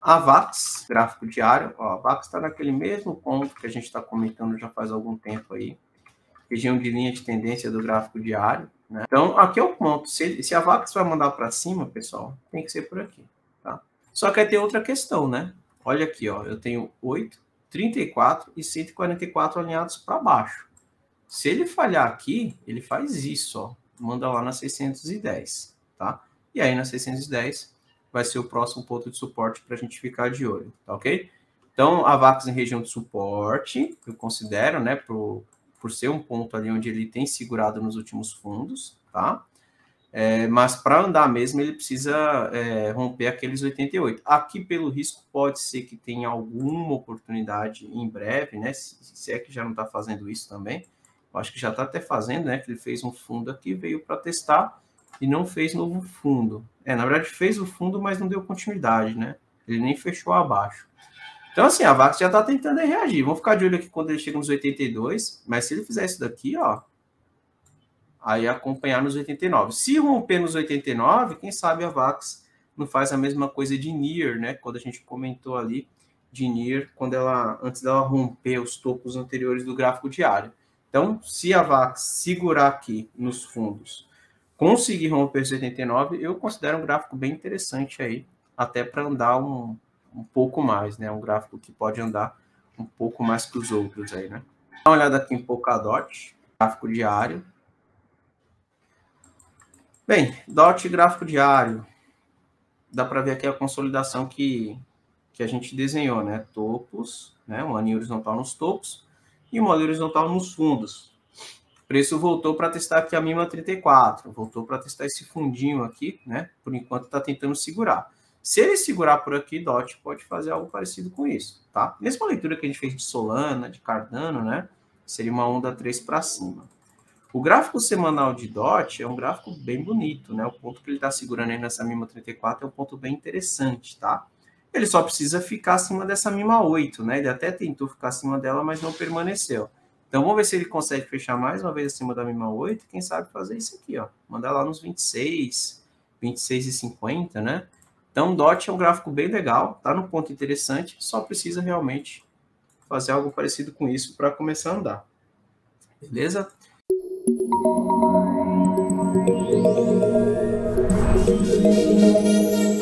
AVAX, gráfico diário, ó, a AVAX está naquele mesmo ponto que a gente está comentando já faz algum tempo aí, região de linha de tendência do gráfico diário, né? Então, aqui é o ponto, se a AVAX vai mandar para cima, pessoal, tem que ser por aqui, tá? Só que aí tem outra questão, né? Olha aqui, ó, eu tenho 8, 34 e 144 alinhados para baixo. Se ele falhar aqui, ele faz isso, ó, manda lá na 610, tá? E aí na 610 vai ser o próximo ponto de suporte para a gente ficar de olho, tá ok? Então, a VAX em região de suporte, eu considero, né, por ser um ponto ali onde ele tem segurado nos últimos fundos, tá? Mas para andar mesmo, ele precisa romper aqueles 88. Aqui, pelo risco, pode ser que tenha alguma oportunidade em breve, né? Se é que já não está fazendo isso também. Eu acho que já está até fazendo, né? Que ele fez um fundo aqui, veio para testar e não fez novo fundo. Na verdade, fez o fundo, mas não deu continuidade, né? Ele nem fechou abaixo. Então, assim, a VAX já está tentando reagir. Vamos ficar de olho aqui quando ele chega nos 82, mas se ele fizer isso daqui, ó, aí acompanhar nos 89. Se romper nos 89, quem sabe a VAX não faz a mesma coisa de NIR, né? Quando a gente comentou ali de NIR, antes dela romper os topos anteriores do gráfico diário. Então, se a VAX segurar aqui nos fundos, conseguir romper os 89, eu considero um gráfico bem interessante aí, até para andar um pouco mais, né? Um gráfico que pode andar um pouco mais que os outros aí, né? Dá uma olhada aqui em Polkadot, gráfico diário. Bem, DOT gráfico diário, dá para ver aqui a consolidação que a gente desenhou, né? Topos, né? Uma linha horizontal nos topos e uma linha horizontal nos fundos. O preço voltou para testar aqui a mínima 34, voltou para testar esse fundinho aqui, né? Por enquanto está tentando segurar. Se ele segurar por aqui, DOT pode fazer algo parecido com isso, tá? Mesma leitura que a gente fez de Solana, de Cardano, né? Seria uma onda 3 para cima. O gráfico semanal de DOT é um gráfico bem bonito, né? O ponto que ele está segurando aí nessa mínima 34 é um ponto bem interessante, tá? Ele só precisa ficar acima dessa mínima 8, né? Ele até tentou ficar acima dela, mas não permaneceu. Então, vamos ver se ele consegue fechar mais uma vez acima da mínima 8, quem sabe fazer isso aqui, ó. Mandar lá nos 26, 26,50, né? Então, DOT é um gráfico bem legal, tá no ponto interessante, só precisa realmente fazer algo parecido com isso para começar a andar. Beleza? Thank you.